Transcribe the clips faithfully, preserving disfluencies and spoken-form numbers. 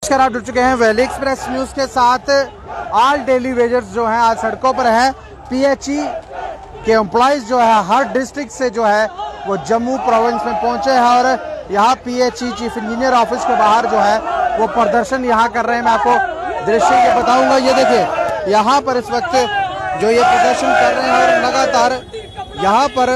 नमस्कार, आप जुड़ चुके हैं वैली एक्सप्रेस न्यूज के साथ। ऑल डेली वेजर्स जो हैं आज सड़कों पर हैं। पीएचई के एम्प्लॉइज जो है हर डिस्ट्रिक्ट से जो है वो जम्मू प्रोविंस में पहुंचे हैं और यहाँ पीएचई चीफ इंजीनियर ऑफिस के बाहर जो है वो प्रदर्शन यहाँ कर रहे हैं। मैं आपको दृश्य ये बताऊंगा, ये देखिए यहाँ पर इस वक्त जो ये प्रदर्शन कर रहे हैं और लगातार यहाँ पर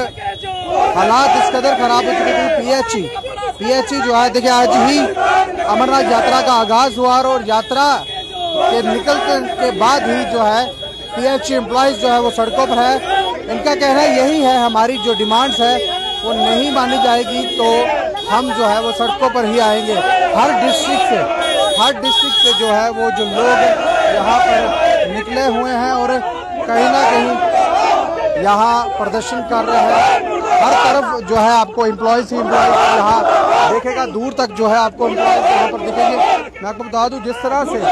हालात इस कदर खराब हो चुके हैं। पीएचई पीएचई जो है देखिए आज ही अमरनाथ यात्रा का आगाज हुआ और यात्रा के निकलने के बाद ही जो है पीएचई एम्प्लॉइज जो है वो सड़कों पर है। इनका कहना यही है, हमारी जो डिमांड्स है वो नहीं मानी जाएगी तो हम जो है वो सड़कों पर ही आएंगे। हर डिस्ट्रिक्ट से हर डिस्ट्रिक्ट से जो है वो जो लोग यहाँ पर निकले हुए हैं और कहीं ना कहीं यहाँ प्रदर्शन कर रहे हैं। हर तरफ जो है आपको एम्प्लॉयज ही एम्प्लॉयज यहाँ देखेगा, दूर तक जो है आपको एम्प्लॉयज यहाँ पर दिखेंगे। मैं आपको बता दूं जिस तरह से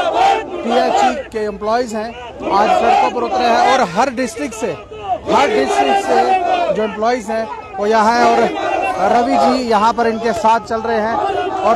पीएचई के एम्प्लॉयज हैं आज सड़कों पर उतरे हैं और हर डिस्ट्रिक्ट से हर डिस्ट्रिक्ट से जो एम्प्लॉयज हैं वो यहाँ है और रवि जी यहाँ पर इनके साथ चल रहे हैं और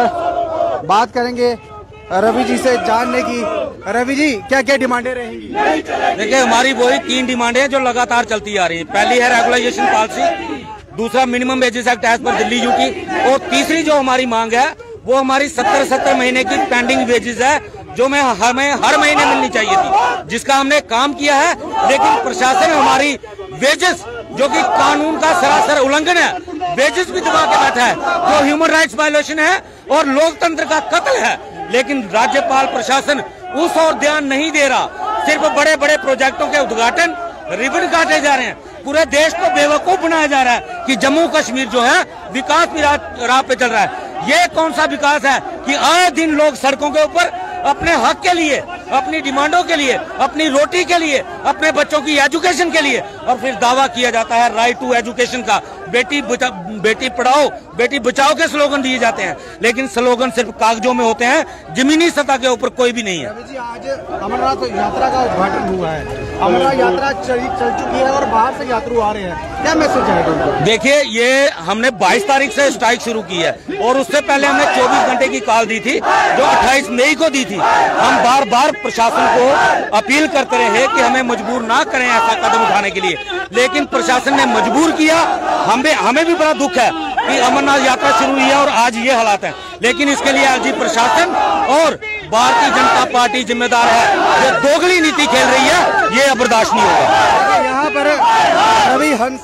बात करेंगे रवि जी से जानने की। रवि जी, क्या क्या डिमांडें रहेंगी? देखिए, हमारी वही तीन डिमांडें जो लगातार चलती आ रही है। पहली है रेगुलाइजेशन पॉलिसी, दूसरा मिनिमम वेजेस एक्ट एज पर दिल्ली यूटी और तीसरी जो हमारी मांग है वो हमारी सत्तर सत्तर महीने की पेंडिंग वेजेस है जो मैं हमें हर महीने मिलनी चाहिए थी, जिसका हमने काम किया है। लेकिन प्रशासन हमारी वेजेस जो कि कानून का सरासर उल्लंघन है, वेजेस भी दबा के बैठा है, जो ह्यूमन राइट्स वायलेशन है और लोकतंत्र का कत्ल है। लेकिन राज्यपाल प्रशासन उस ओर ध्यान नहीं दे रहा। सिर्फ बड़े बड़े प्रोजेक्टों के उद्घाटन, रिबन काटे जा रहे हैं। पूरे देश को बेवकूफ बनाया जा रहा है कि जम्मू कश्मीर जो है विकास की राह पे चल रहा है। ये कौन सा विकास है कि आए दिन लोग सड़कों के ऊपर अपने हक के लिए, अपनी डिमांडों के लिए, अपनी रोटी के लिए, अपने बच्चों की एजुकेशन के लिए, और फिर दावा किया जाता है राइट टू एजुकेशन का। बेटी बचा, बेटी पढ़ाओ बेटी बचाओ के स्लोगन दिए जाते हैं, लेकिन स्लोगन सिर्फ कागजों में होते हैं, जमीनी सतह के ऊपर कोई भी नहीं है। जी, आज अमरनाथ यात्रा का उद्घाटन हुआ है। अमरनाथ यात्रा चल, चल चुकी है और बाहर से यात्रु आ रहे हैं, क्या मैसेज है? देखिए, ये हमने बाईस तारीख से स्ट्राइक शुरू की है और उससे पहले हमने चौबीस घंटे की कॉल दी थी जो अट्ठाईस मई को दी थी। हम बार बार प्रशासन को अपील करते रहे कि हमें मजबूर ना करें ऐसा कदम उठाने के लिए, लेकिन प्रशासन ने मजबूर किया। हमें हमें भी बड़ा दुख है कि अमरनाथ यात्रा शुरू हुई है और आज ये हालात हैं, लेकिन इसके लिए आज प्रशासन और भारतीय जनता पार्टी जिम्मेदार है। ये दोगली नीति खेल रही है, ये बर्दाश्त नहीं होगा। यहाँ पर रवि हंस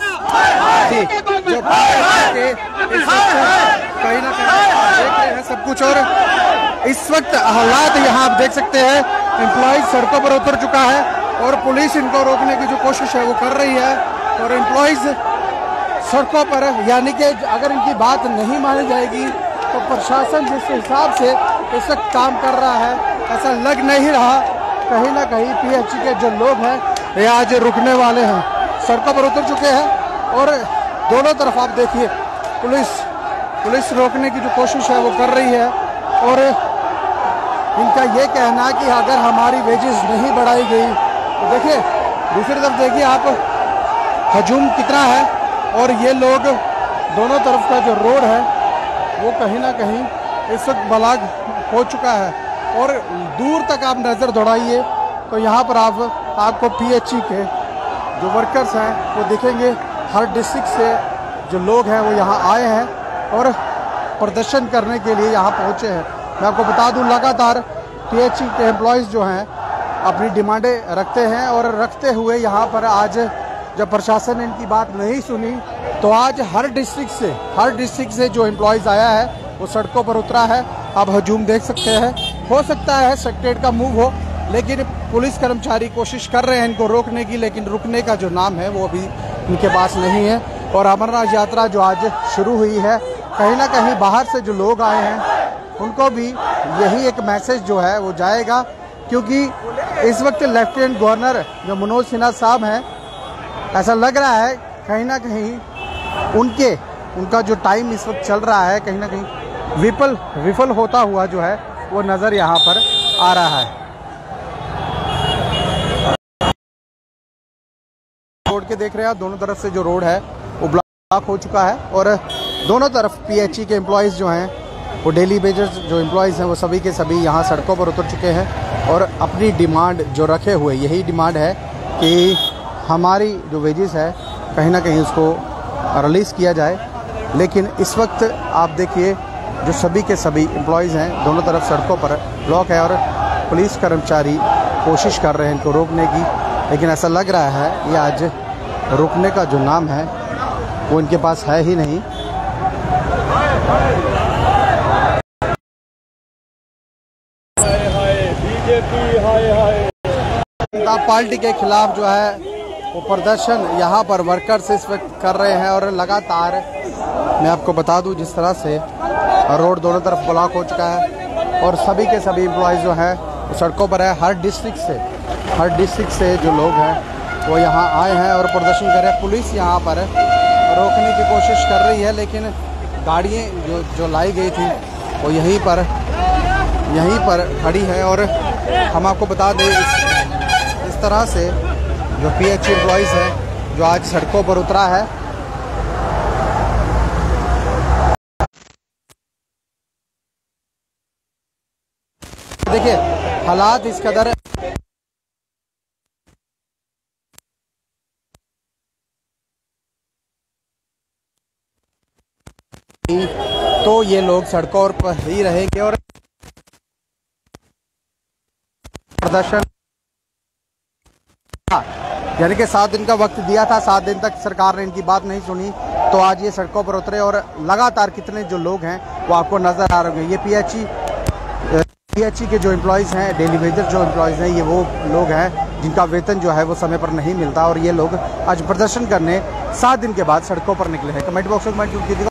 जी जो कहीं ना कहीं देख रहे हैं सब कुछ, और इस वक्त हालात यहाँ आप देख सकते हैं। एम्प्लॉयज सड़कों पर उतर चुका है और पुलिस इनको रोकने की जो कोशिश है वो कर रही है और एम्प्लॉयज सड़कों पर, यानी कि अगर इनकी बात नहीं मानी जाएगी तो प्रशासन जिस हिसाब से इस वक्त काम कर रहा है ऐसा लग नहीं रहा। कहीं ना कहीं पीएचई के जो लोग हैं ये आज रुकने वाले हैं, सड़कों पर उतर चुके हैं और दोनों तरफ आप देखिए पुलिस पुलिस रोकने की जो कोशिश है वो कर रही है और इनका ये कहना कि अगर हमारी वेजेस नहीं बढ़ाई गई तो देखिए दूसरी तरफ देखिए आप हजूम कितना है और ये लोग दोनों तरफ का जो रोड है वो कहीं ना कहीं इस वक्त ब्लॉक हो चुका है और दूर तक आप नज़र दौड़ाइए तो यहाँ पर आप आपको पीएचई के जो वर्कर्स हैं वो दिखेंगे। हर डिस्ट्रिक्ट से जो लोग हैं वो यहाँ आए हैं और प्रदर्शन करने के लिए यहाँ पहुँचे हैं। मैं आपको बता दूँ लगातार पीएचई के एम्प्लॉयज़ जो हैं अपनी डिमांडें रखते हैं और रखते हुए यहाँ पर आज जब प्रशासन ने इनकी बात नहीं सुनी तो आज हर डिस्ट्रिक्ट से हर डिस्ट्रिक्ट से जो एम्प्लॉयज़ आया है वो सड़कों पर उतरा है। आप हजूम देख सकते हैं। हो सकता है सेक्रेटरीट का मूव हो, लेकिन पुलिस कर्मचारी कोशिश कर रहे हैं इनको रोकने की, लेकिन रुकने का जो नाम है वो अभी इनके पास नहीं है। और अमरनाथ यात्रा जो आज शुरू हुई है, कहीं ना कहीं बाहर से जो लोग आए हैं उनको भी यही एक मैसेज जो है वो जाएगा, क्योंकि इस वक्त लेफ्टिनेंट गवर्नर जो मनोज सिन्हा साहब हैं, ऐसा लग रहा है कहीं ना कहीं उनके उनका जो टाइम इस वक्त चल रहा है कहीं ना कहीं विफल विफल होता हुआ जो है वो नज़र यहाँ पर आ रहा है। रोड के देख रहे हैं आप, दोनों तरफ से जो रोड है वो ब्लॉक हो चुका है और दोनों तरफ पीएचई के एम्प्लॉयज़ जो हैं वो डेली वेजर्स जो एम्प्लॉयज़ हैं वो सभी के सभी यहाँ सड़कों पर उतर चुके हैं और अपनी डिमांड जो रखे हुए यही डिमांड है कि हमारी जो वेजेस है कहीं ना कहीं उसको रिलीज़ किया जाए। लेकिन इस वक्त आप देखिए जो सभी के सभी एम्प्लॉयज़ हैं दोनों तरफ सड़कों पर ब्लॉक है और पुलिस कर्मचारी कोशिश कर रहे हैं इनको रोकने की, लेकिन ऐसा लग रहा है ये आज रुकने का जो नाम है वो इनके पास है ही नहीं। जनता पार्टी के खिलाफ जो है वो प्रदर्शन यहाँ पर वर्कर्स इस वक्त कर रहे हैं और लगातार मैं आपको बता दूं जिस तरह से रोड दोनों तरफ ब्लॉक हो चुका है और सभी के सभी एम्प्लॉयज़ जो हैं वो सड़कों पर है। हर डिस्ट्रिक्ट से हर डिस्ट्रिक्ट से जो लोग हैं वो यहाँ आए हैं और प्रदर्शन कर रहे हैं। पुलिस यहाँ पर रोकने की कोशिश कर रही है लेकिन गाड़ियाँ जो जो लाई गई थी वो यहीं पर यहीं पर खड़ी है। और हम आपको बता दें इस, इस तरह से जो पीएचई एम्प्लॉयज़ हैं जो आज सड़कों पर उतरा है। देखिए हालात इस कदर तो ये लोग सड़कों पर ही रहेंगे और प्रदर्शन यानी कि सात दिन का वक्त दिया था, सात दिन तक सरकार ने इनकी बात नहीं सुनी तो आज ये सड़कों पर उतरे और लगातार कितने जो लोग हैं वो आपको नजर आ रहे होंगे। ये पीएचई पीएचई के जो एम्प्लॉयज़ हैं, डेली वेजर जो एम्प्लॉयज़ हैं, ये वो लोग हैं जिनका वेतन जो है वो समय पर नहीं मिलता और ये लोग आज प्रदर्शन करने सात दिन के बाद सड़कों पर निकले हैं। कमेंट बॉक्स में कमेंट कीजिएगा।